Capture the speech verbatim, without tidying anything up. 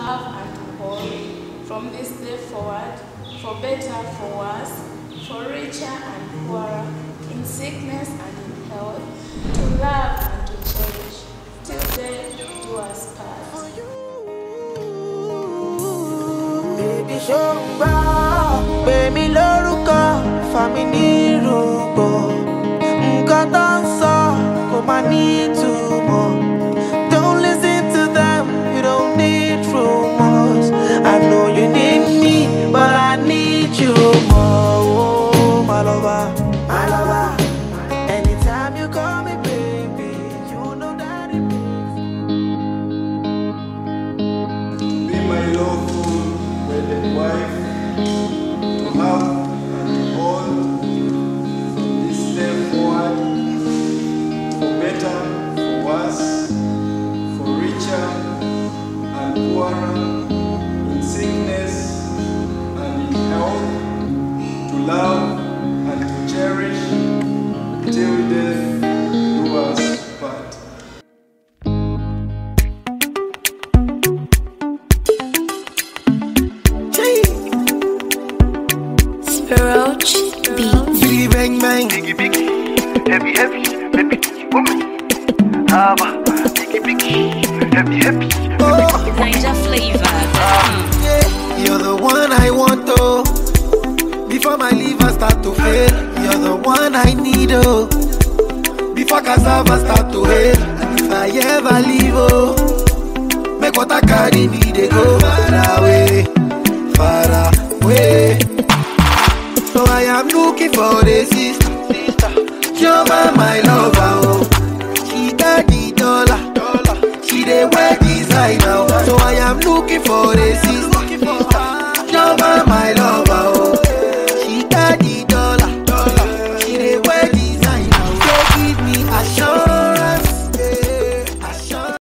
love and to hold from this day forward, for better, for worse, for richer and poorer, in sickness and in health, to love and to cherish, till death do us part. Baby, show me, baby, lórúkọ, family rúbọ, nǹkan tó ń sọ, kò máa ní ìtumọ̀. Don't listen to them, you don't need rumors. I know you need me, but I need you more. Oh, my lover, my lover. Anytime you call me, baby, you know that it means. Be my lawful wedded wife, to have and to hold from this day forward, for better, for worse, for richer and poorer, in sickness and in health, to love and to cherish, till death do us part. Roach Beats. Biggie bang bang, Biggie biggie, heavy heavy, baby woman. Haba, biggie biggie, heavy heavy. Niger flavor. yeah. You're the one I want, oh. Before my liver start to fail, you're the one I need, oh. Before cassava start to hail, and if I ever leave, oh, make what I carry me, they go far away, far away. So I am looking for a sister, you're my, my lover, oh. She got the dollar, she dey wear designer, oh. So I am looking for a sister, you're my, my